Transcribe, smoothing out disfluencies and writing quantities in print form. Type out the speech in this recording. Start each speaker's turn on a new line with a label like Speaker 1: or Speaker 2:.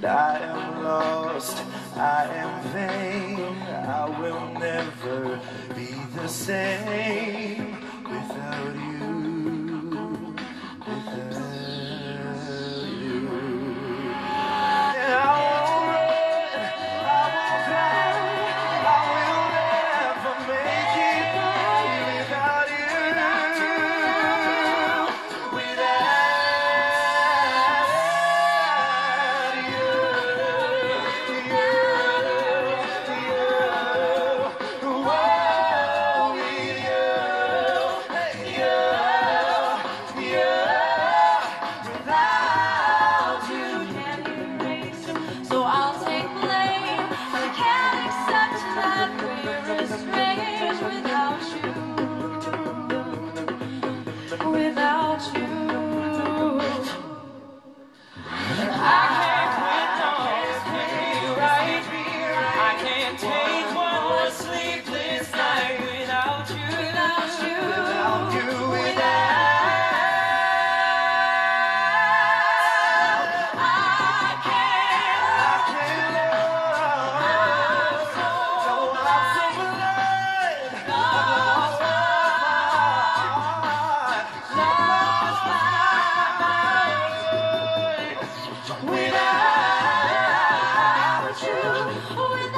Speaker 1: I am lost, I am vain. I will never be the same without you, without you. And I will run, I will fly, I will never make it by without you,
Speaker 2: without you. I can't quit, no, it's right. I can't take one more sleepless night without you, without you, without you, I can't love. So I'm so blind. Lost my mind without you.